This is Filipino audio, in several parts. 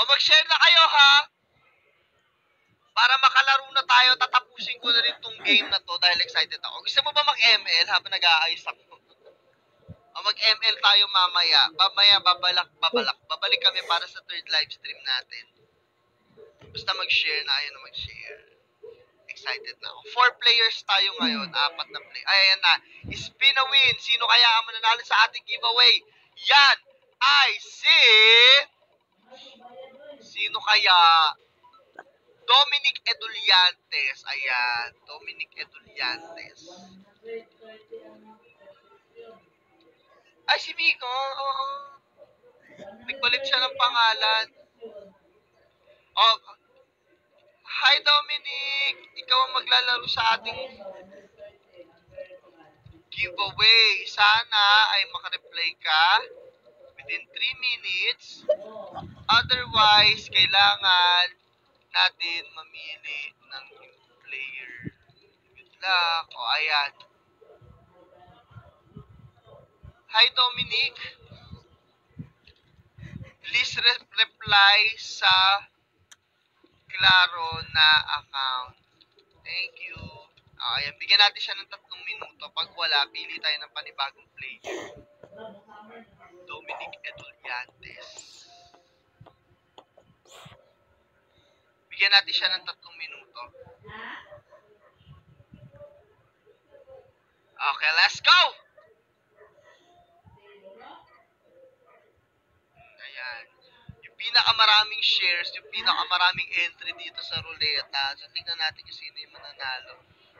mag-share na kayo, ha? Para makalaro na tayo, tatapusin ko na rin tong game na to dahil excited ako. Gusto mo ba mag-ML habang nag-aayos ako? Mag-ML tayo mamaya. Babalik kami para sa third live stream natin. Basta mag-share na, ayun na mag-share. Excited na ako. 4 players tayo ngayon, 4 na play. Ay, ayan na. Spin a win. Sino kaya ang mananalo sa ating giveaway? Yan ay si... Sino kaya? Dominic Eduliantes. Ayan. Dominic Eduliantes. Ay, si Vico. Oo. Nagpalit siya ng pangalan. Oh, hi Dominic! Ikaw ang maglalaro sa ating giveaway. Sana ay makareply ka within 3 minutes. Otherwise, kailangan natin mamili ng player. Good luck. O, ayan. Hi Dominic! Please reply sa klaro na account. Thank you. Ayan, bigyan natin siya ng 3 minuto. Pag wala, pili tayo ng panibagong player. Dominic Eduliantes. Bigyan natin siya ng 3 minuto. Okay, let's go! Ayan. Yung pinakamaraming shares, yung pinakamaraming entry dito sa ruleta. So, tingnan natin kung sino yung mananalo.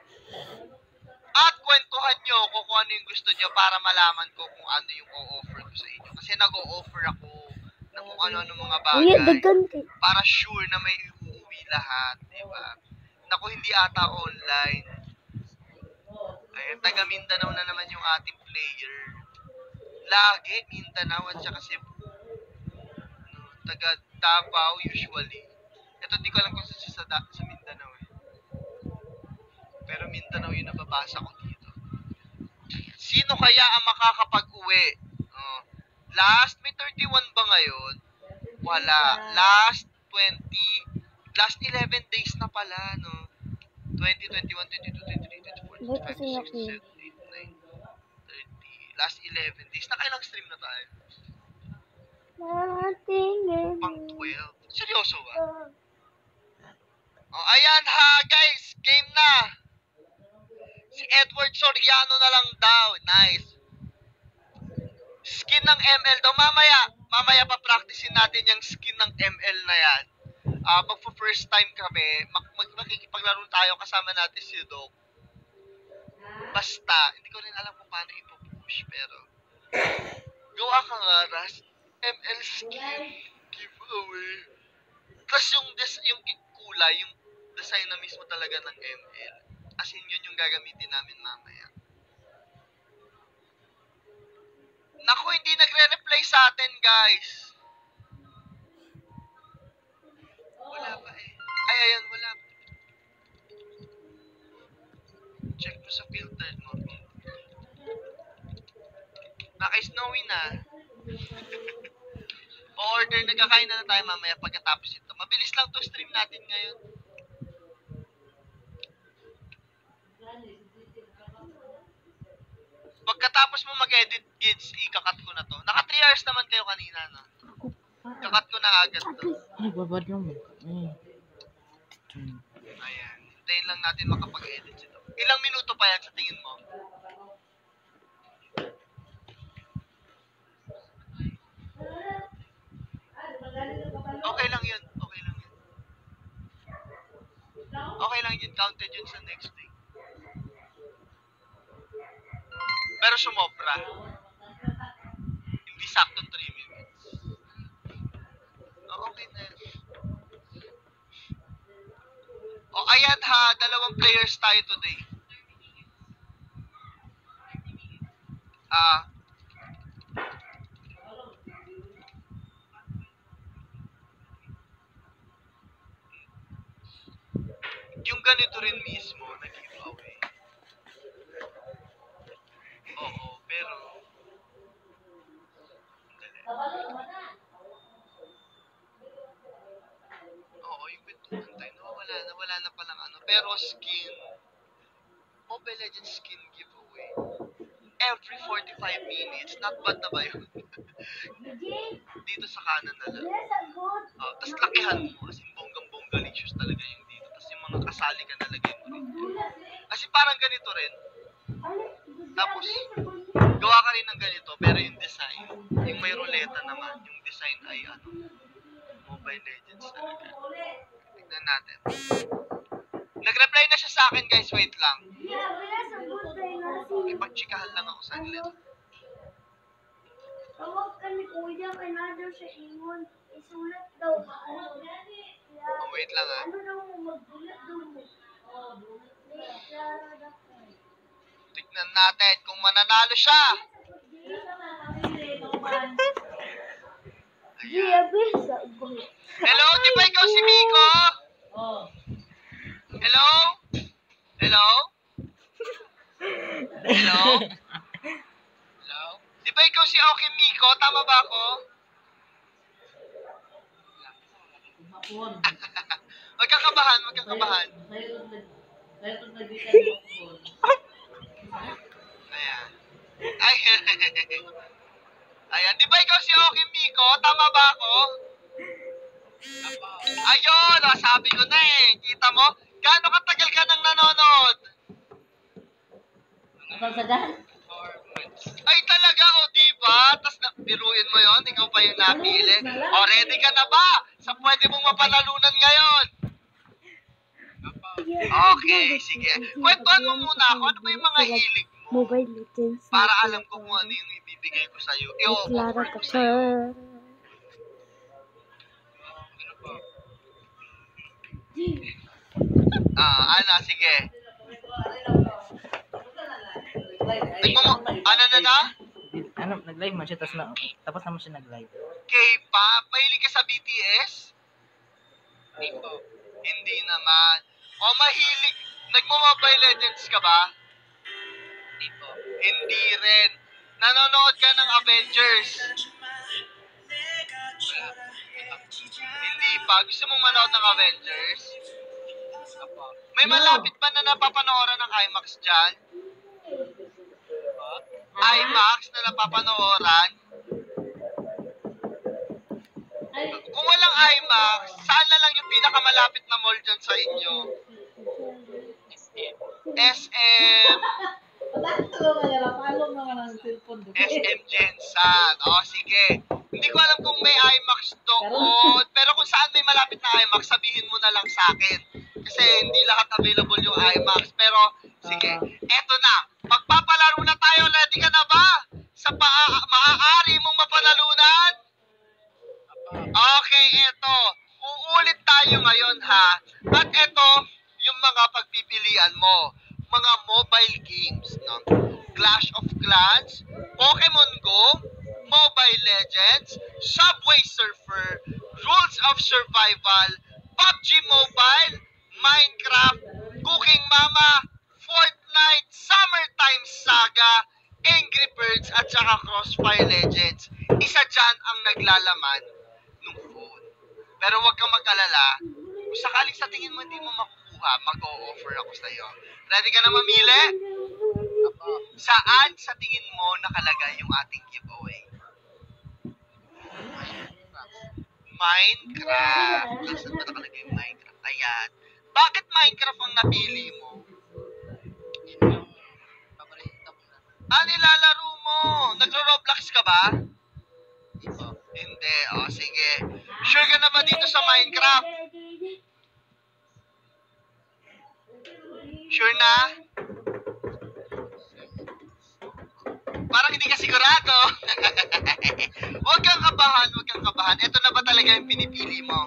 At kwentuhan nyo kung ano yung gusto nyo para malaman ko kung ano yung o-offer ko sa inyo. Kasi nag-o-offer ako ng kung ano-ano mga bagay para sure na may uuwi lahat, diba? Naku, hindi ata online. Ayan, taga Mindanao na naman yung ating player. Lagi, Mindanao at saka Cebu. Taga Davao usually. Ito, di ko alam kung sa Mindanao eh. Pero Mindanao yung nababasa ko dito. Sino kaya ang makakapag-uwi? Last, may 31 ba ngayon? Wala. Last 11 days na pala, no? 20, 21, 22, 23, 24, 25, 26, 27, 28, 30. Last 11 days. Nakailang stream na tayo? Pang 12. Seryoso ba? Ayan ha, guys. Game na. Si Edward Soriano na lang daw. Nice. Skin ng ML daw. Mamaya pa-practicein natin yung skin ng ML na yan. Magpo-first time kami, makikipaglaro tayo kasama natin si Doc. Basta, hindi ko rin alam kung paano ipo-push, pero gawa ka nga, Ras. ML skin giveaway. Plus yung kulay, yung design na mismo talaga ng ML. As in, yun yung gagamitin namin mamaya. Naku, hindi nagre-reply sa atin, guys. Wala pa eh. Ay, ayan, wala. Check mo sa filter mo. Naka-snowy na. O-order, nagkakain na tayo mamaya pagkatapos ito. Mabilis lang to stream natin ngayon. Pagkatapos mo mag-edit, kids, ikakat ko na to. Naka 3 hours naman kayo kanina, no? Kakat ko na agad to. Ay, babad lang mo. Ayan. Hintayin lang natin makapag-edit ito. Ilang minuto pa yan sa tingin mo? Okay lang yun. Okay lang yun. Okay lang yun. Counted yun sa next day. Pero sumobra. Hindi sakto 3 minutes. Okay na yun. Ayan ha. 2 players tayo today. Yung ganito rin mismo na giveaway. Oo, pero wala na palang ano. Pero skin, Mobile Legends skin giveaway. Every 45 minutes. Not bad na ba yun? Dito sa kanan na lang. Tapos lakihan mo. As in, bonggang-bonggalicious talaga yung dito. Tapos yung mga kasali ka nalagay mo rin. Kasi parang ganito rin. Tapos, gawa ka rin ng ganito. Pero yung design, yung may ruleta naman, yung design ay ano, Mobile Legends talaga. Tignan natin. Nag-reply na siya sa akin, guys. Wait lang. Ipag-chikahan lang ako saglit. Tawag ka ni Kuya, kailangan siya ingon. Isulat daw. Wait lang ah. Ano daw mo, magbulat daw mo. Tignan natin kung mananalo siya. Ayan. Hello, di ba ikaw si Miko? Hello? Hello? Hello? Hello? Di ba ikaw si Oki Miko? Tama ba ako? Huwag kang kabahan, huwag kang kabahan. Ayan. Ay, ayan. Di ba ikaw si Oki Miko? Tama ba ako? Ayun, sabi ko na eh. Kita mo? Gaano katagal ka nang nanonood? Ay talaga, diba? Tapos biruin mo yon, ikaw pa yung napili. Ready ka na ba? Sa pwede mong mapanalunan ngayon? Okay, sige. Kwentuhan mo muna ako. Ano ba yung mga hilig mo? Mobile Legends. Para alam ko kung ano yung ibibigay ko sa'yo. I-offer ko sa'yo. Sige. Nag-live man siya, tapos naman siya nag-live. K-pop? Mahilig ka sa BTS? Hindi naman. Mahilig. Nagmo-Mobile Legends ka ba? Hindi rin. Nanonood ka ng Avengers? Hindi pa. Gusto mong manood ng Avengers? May malapit ba na napapanooran ng IMAX dyan? IMAX na napapanooran? Kung walang IMAX, saan na lang yung pinakamalapit na mall dyan sa inyo? SM. SM Gensan. Sige. Hindi ko alam kung may IMAX doon. Pero kung saan may malapit na IMAX, sabihin mo na lang sa akin. Kasi hindi lahat available yung IMAX. Pero, sige. Eto na. Magpapalaro na tayo. Ready ka na ba? Sa maaari mong mapanalunan? Okay, eto. Uulit tayo ngayon, ha? At eto, yung mga pagpipilian mo. Mga mobile games, no? Clash of Clans, Pokemon Go, Mobile Legends, Subway Surfer, Rules of Survival, PUBG Mobile, Minecraft, Cooking Mama, Fortnite, Summertime Saga, Angry Birds, at saka Crossfire Legends. Isa dyan ang naglalaman ng phone. Pero huwag kang mag-alala, kung sakaling sa tingin mo hindi mo makukuha, mag-o-offer ako sa'yo. Ready ka na mamili? Saan sa tingin mo nakalagay yung ating giveaway? Minecraft. Saan ba nakalagay yung Minecraft? Ayan. Bakit Minecraft ang napili mo? Nilalaro mo. Nagro-Roblox ka ba? Hindi. Sige. Sure ka na ba dito sa Minecraft? Sure na? Parang hindi ka sigurado. Huwag kang kabahan, huwag kang kabahan. Ito na ba talaga yung pinipili mo?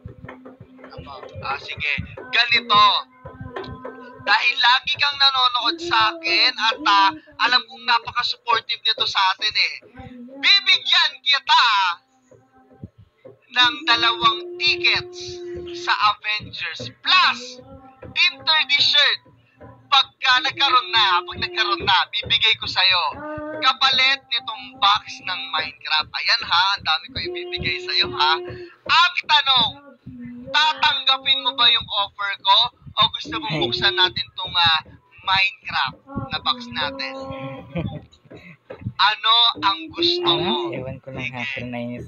Sige. Ganito. Dahil lagi kang nanonood sa akin at alam kong napaka-supportive nito sa atin eh. Bibigyan kita ng 2 tickets sa Avengers Plus Winter T-shirt. Pag nagkaroon na, bibigay ko sa'yo. Kapalit nitong box ng Minecraft. Ayan ha, ang dami ko ibibigay sa'yo ha. Ang tanong, tatanggapin mo ba yung offer ko o gusto mong buksan natin tong Minecraft na box natin? Ano ang gusto mo? Ewan ko lang ha, pero nainis.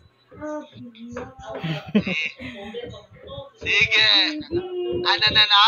Sige. Ano na?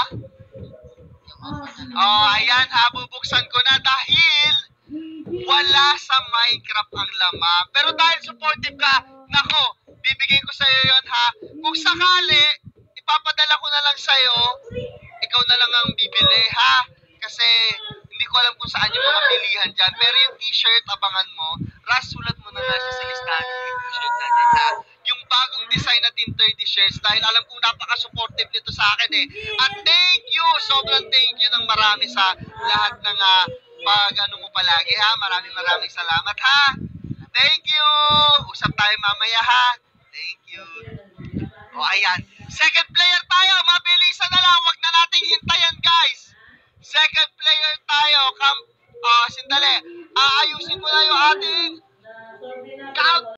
Oh, ayan ha, bubuksan ko na dahil wala sa Minecraft ang laman. Pero dahil supportive ka, nako, bibigay ko sa'yo yon ha. Kung sakali, ipapadala ko na lang sa'yo, ikaw na lang ang bibili ha. Kasi hindi ko alam kung saan yung mga pilihan dyan. Pero yung t-shirt, abangan mo, sulat mo na siya sa listahan yung t-shirt natin ha. Yung bagong design na Team 30 shirts dahil alam kong napaka-supportive nito sa akin eh. At thank you, sobrang thank you ng marami sa lahat ng pag-ano mo palagi ha. Maraming salamat ha. Thank you. Usap tayo mamaya ha. Thank you. O ayan. Second player tayo. Mabilisan na lang. Huwag na nating hintayan guys. Second player tayo. Sindali. Aayusin ko na yung ating count.